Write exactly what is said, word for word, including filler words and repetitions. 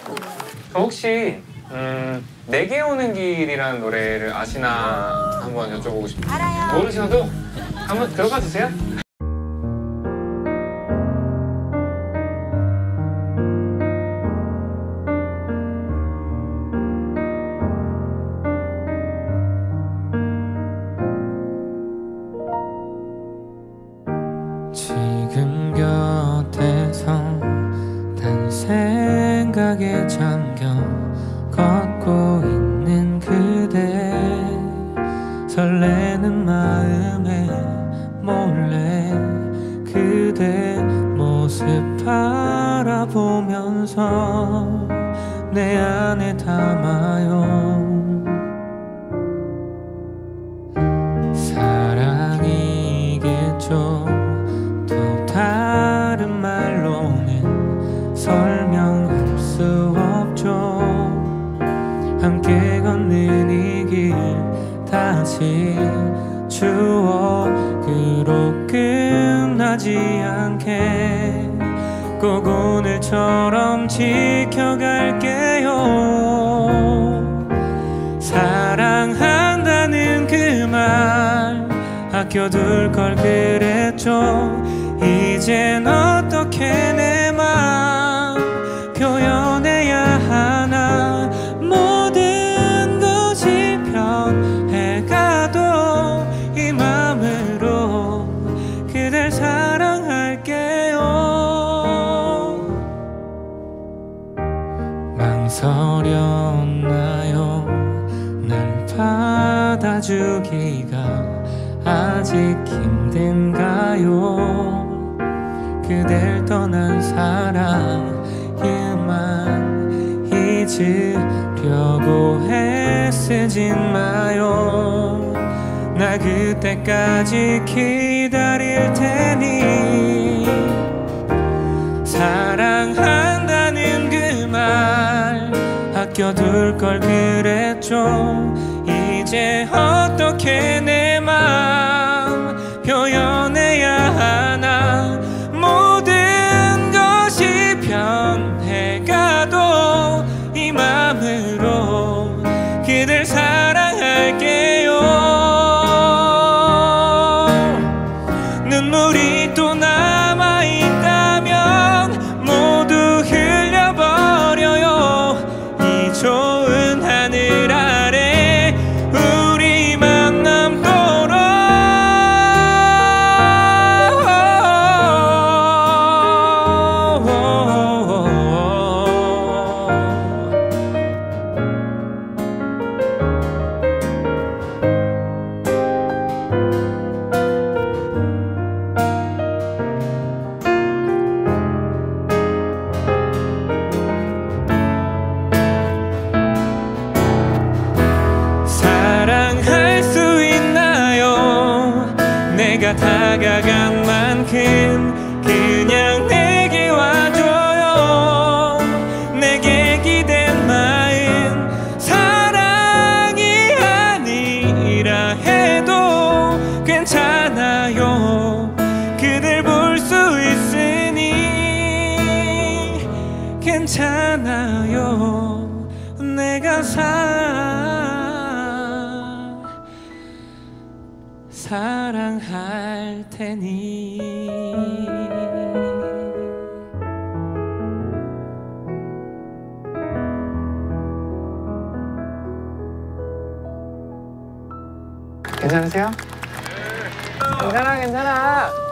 저 혹시 음, 내게 오는 길이라는 노래를 아시나 한번 여쭤보고 싶어요. 알아요. 모르시나도 한번 들어봐 주세요. 지금 곁에서 단 생각에 잠겨 걷고 있는 그대, 설레는 마음에 몰래 그대 모습 바라보면서 내 안에 담아요. 사랑이겠죠. 또 다른 말로는 설명할 수 없죠. 함께 걷는 이 길 다시 추억으로 끝나지 않게 꼭 오늘처럼 지켜갈게요. 사랑한다는 그 말 아껴둘 걸 그랬죠. 이젠 어떻게 내 맘 표현해야 하나. 모든 것이 변해가도 이 맘으로 그댈 사랑할게요. 망설였나요? 날 받아주기가 아직 힘든가요? 그댈 떠난 사랑에만 잊으려고 애쓰진 마요. 나 그때까지 기다릴 테니. 사랑한다는 그 말 아껴둘 걸 그랬죠. 이제 어떻게 내 맘 표현해야 하나. 모든 것이 변해가도 이 맘으로 그댈 사랑할게요. 눈물이 또 남아있다면 모두 흘려버려요. 이 좋은 하늘 아래 우리만 남도록. 사랑할 수 있나요? 내가 다가간 만큼 그냥 내게 와줘요. 내게 기댄 마음 사랑이 아니라 해도 괜찮아요. 그댈 볼 수 있으니 괜찮아요. 내가 사 사랑할 테니. 괜찮으세요? 괜찮아 괜찮아.